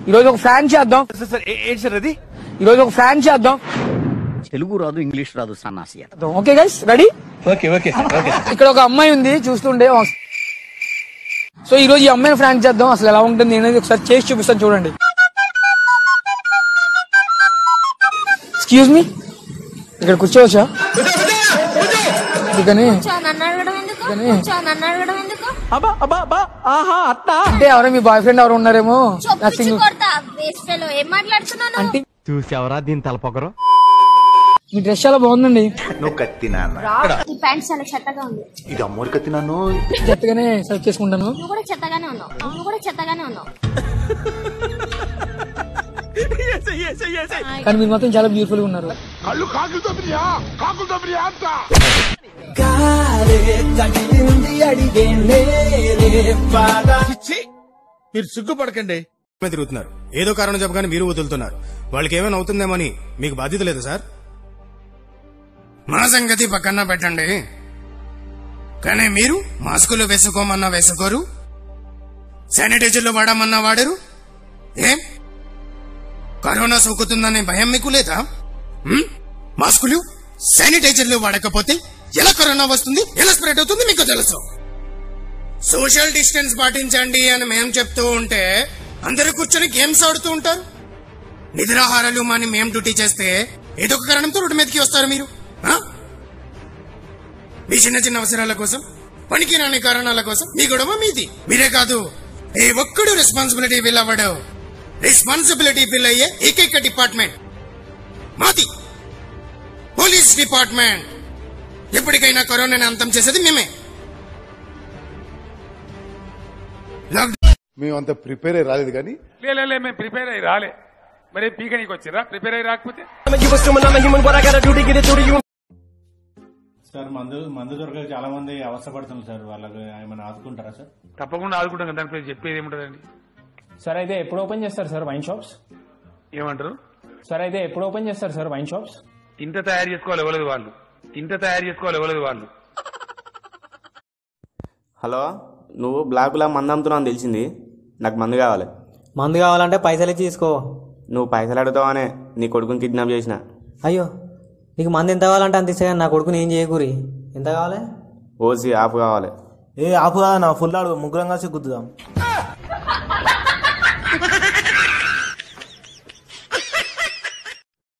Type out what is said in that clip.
ఈరోజు ఒక ఫ్రాంక్ చేద్దాం. ఏంటి సార్ అది? ఈరోజు ఒక ఫ్రాంక్ చేద్దాం. తెలుగు రాదు, ఇంగ్లీష్ రాదు, సన్నాసి. Okay guys, ready? Okay okay okay. ఇక్కడ ఒక అమ్మాయి ఉంది చూస్తుండే. సో ఈ రోజు ఈ అమ్మాయిని ఫ్రాంక్ చేద్దాం. అసలు ఎలా ఉంటుంది అనేది ఒకసారి చేసి చూపిస్తాను చూడండి. ఎక్స్క్యూజ్ మీ, ఇక్కడ కూర్చోవచ్చా? అంటే ఎవరో మీ బాయ్ ఫ్రెండ్ ఎవరు ఉన్నారేమో. అంటే చూసావరా దీని తలపొగరు? మీ డ్రెస్ చాలా బాగుందండి. నువ్వు కత్తినా? ఈ ప్యాంట్ చాలా చెత్తగా ఉంది. ఇది అమ్మోరు కత్తినాను. చెత్తగానే సెలెక్ట్ చేసుకుంటాను. నువ్వు కూడా చెత్తగానే ఉన్నావు. కానీ మీరు మాత్రం చాలా బ్యూటిఫుల్ గా ఉన్నారు. మీరు సిగ్గుపడకండి. తిరుగుతున్నారు, ఏదో కారణం చెప్పగానే మీరు వదులుతున్నారు. వాళ్ళకి ఏమైనా అవుతుందేమని మీకు బాధ్యత లేదు సార్. మన సంగతి పక్కన పెట్టండి, కానీ మీరు మాస్కులు వేసుకోమన్నా వేసుకోరు, శానిటైజర్లు వాడమన్నా వాడరు. ఏం కరోనా సోకుతుందనే భయం మీకు లేదా? మాస్కులు శానిటైజర్లు వాడకపోతే ఎలా కరోనా వస్తుంది, ఎలా స్ప్రెడ్ అవుతుంది మీకు తెలుసు. సోషల్ డిస్టెన్స్ పాటించండి అని మేం చెప్తూ ఉంటే అందరూ కూర్చొని గేమ్స్ ఆడుతూ ఉంటారు. నిద్రాహారాలు మాని మేం డ్యూటీ చేస్తే ఏదో ఒక కారణంతో రోడ్డు మీదకి వస్తారు మీరు. మీ చిన్న చిన్న అవసరాల కోసం, పనికి రాని కారణాల కోసం మీ గొడవ మీది. మీరే కాదు, ఏ ఒక్కడు రెస్పాన్సిబిలిటీ ఫీల్ అవ్వడు. రెస్పాన్సిబిలిటీ ఫీల్ అయ్యే ఏకైక డిపార్ట్మెంట్ మాది, పోలీస్ డిపార్ట్మెంట్. ఎప్పటికైనా కరోనాని అంతం చేసేది మేమే. మేము అంత ప్రిపేర్ అయ్యి రాలేదు, కానీ మేము ప్రిపేర్ అయ్యి రాలే. మరి పీక నీకు వచ్చిరా? ప్రిపేర్ అయ్యి రాకపోతే సార్ మందు దొరకక చాలా మంది అవస్థపడుతున్నారు సార్. వాళ్ళకి ఏమైనా ఆదుకుంటారా సార్? తప్పకుండా ఆదుకుంటాం కదా, దానిపై చెప్పేది ఏముంటదండి. సార్ అయితే ఎప్పుడు ఓపెన్ చేస్తారు సార్ వైన్ షాప్స్? ఏమంటారు సార్? అయితే ఎప్పుడు ఓపెన్ చేస్తారు సార్ వైన్ షాప్స్? ఇంత తయారు చేసుకోవాలి ఇవ్వలేదు వాళ్ళు. హలో, నువ్వు బ్లాక్లా మందు అమ్ముతున్నావు తెలిసింది. నాకు మందు కావాలి. మందు కావాలంటే పైసలు ఇచ్చి తీసుకో. నువ్వు పైసలు అడుగుతావనే నీ కొడుకుని కిడ్నాప్ చేసిన. అయ్యో, నీకు మందు ఎంత కావాలంటే అంత ఇచ్చా. నా కొడుకుని ఏం చేయకూరి. ఎంత కావాలి? ఓసి ఆఫ్ కావాలి. ఏ ఆఫ్ కాదా, నా ఫుల్ ఆడు, ముగ్గురం కలిసి గుద్దుదాం.